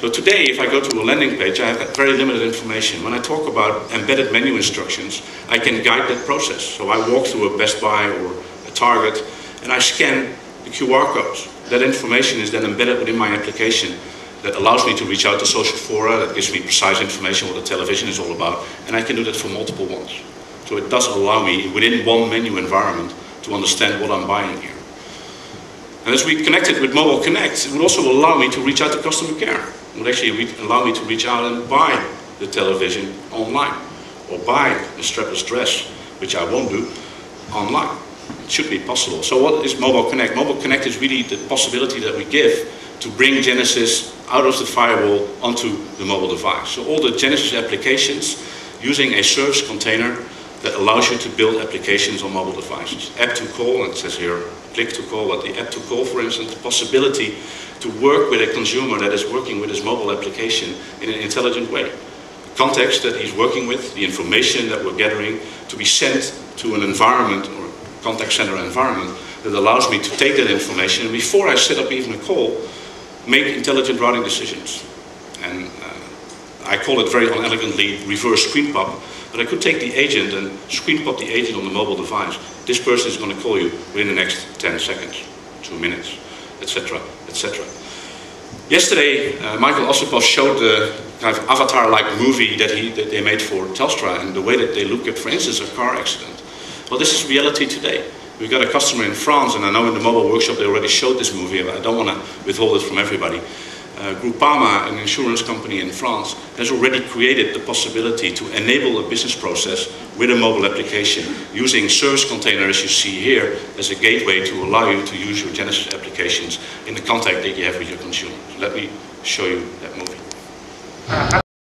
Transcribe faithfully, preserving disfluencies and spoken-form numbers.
So today, if I go to a landing page, I have very limited information. When I talk about embedded menu instructions, I can guide that process. So I walk through a Best Buy or a Target, and I scan the Q R codes. That information is then embedded within my application that allows me to reach out to social fora, that gives me precise information what the television is all about, and I can do that for multiple ones. So it does allow me, within one menu environment, to understand what I'm buying here. And as we connected with Mobile Connect, it would also allow me to reach out to customer care. It would actually allow me to reach out and buy the television online, or buy a strapless dress, which I won't do, online. It should be possible. So what is Mobile Connect? Mobile Connect is really the possibility that we give to bring Genesis out of the firewall onto the mobile device. So all the Genesis applications using a service container that allows you to build applications on mobile devices. App to call, and it says here, click to call, but the app to call, for instance, the possibility to work with a consumer that is working with his mobile application in an intelligent way. The context that he's working with, the information that we're gathering, to be sent to an environment or contact center environment that allows me to take that information, and before I set up even a call, make intelligent routing decisions. And uh, I call it very unelegantly reverse screen pop, but I could take the agent and screen pop the agent on the mobile device. This person is going to call you within the next ten seconds, two minutes, et cetera, et cetera. Yesterday, uh, Michael Ossipov showed the kind of avatar-like movie that, he, that they made for Telstra, and the way that they look at, for instance, a car accident. Well, this is reality today. We've got a customer in France, and I know in the mobile workshop they already showed this movie, but I don't want to withhold it from everybody. Uh, Groupama, an insurance company in France, has already created the possibility to enable a business process with a mobile application using service container, as you see here, as a gateway to allow you to use your Genesis applications in the contact that you have with your consumer. So let me show you that movie.